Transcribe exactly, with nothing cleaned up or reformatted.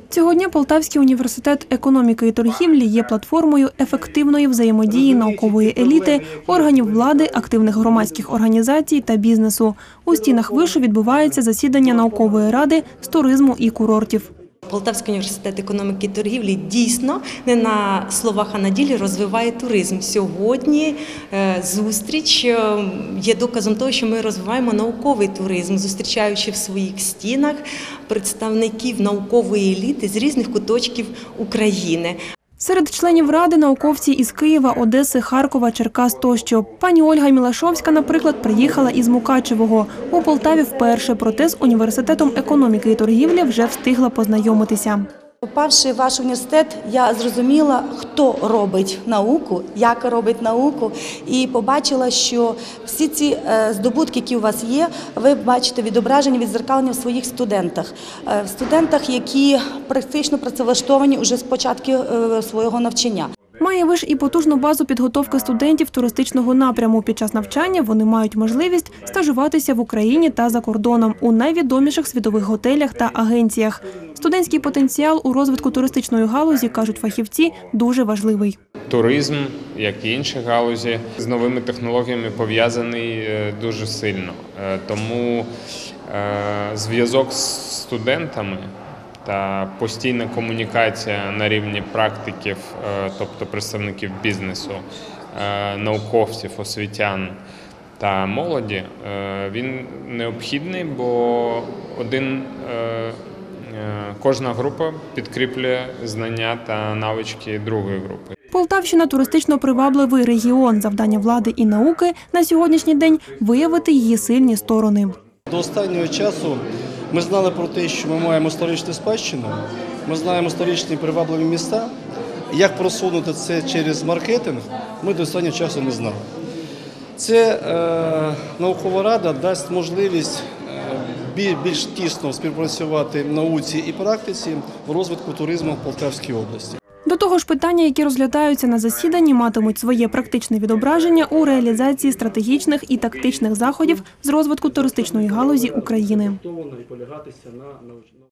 Цього дня Полтавський університет економіки і торгівлі є платформою ефективної взаємодії наукової еліти, органів влади, активних громадських організацій та бізнесу. У стінах вишу відбувається засідання наукової ради з туризму і курортів. Полтавський університет економіки і торгівлі дійсно не на словах, а на ділі розвиває туризм. Сьогодні зустріч є доказом того, що ми розвиваємо науковий туризм, зустрічаючи в своїх стінах представників наукової еліти з різних куточків України. Серед членів ради – науковці із Києва, Одеси, Харкова, Черкас тощо. Пані Ольга Мілашовська, наприклад, приїхала із Мукачевого. У Полтаві вперше, проте з університетом економіки і торгівлі вже встигла познайомитися. Попавши в ваш університет, я зрозуміла, хто робить науку, як робить науку, і побачила, що всі ці здобутки, які у вас є, ви бачите відображені, відзеркалені в своїх студентах. В студентах, які практично працевлаштовані вже з початку свого навчання. Має виш і потужну базу підготовки студентів туристичного напряму. Під час навчання вони мають можливість стажуватися в Україні та за кордоном у найвідоміших світових готелях та агенціях. Студентський потенціал у розвитку туристичної галузі, кажуть фахівці, дуже важливий. Туризм, як і інші галузі, з новими технологіями пов'язаний дуже сильно. Тому зв'язок з студентами та постійна комунікація на рівні практиків, тобто представників бізнесу, науковців, освітян та молоді, він необхідний, бо один, кожна група підкріплює знання та навички другої групи. Полтавщина – туристично привабливий регіон. Завдання влади і науки на сьогоднішній день – виявити її сильні сторони. До останнього часу ми знали про те, що ми маємо історичну спадщину, ми знаємо історичні привабливі міста. Як просунути це через маркетинг, ми до останнього часу не знали. Це е, наукова рада дасть можливість е, більш тісно співпрацювати в науці і практиці в розвитку туризму в Полтавській області. До того ж, питання, які розглядаються на засіданні, матимуть своє практичне відображення у реалізації стратегічних і тактичних заходів з розвитку туристичної галузі України.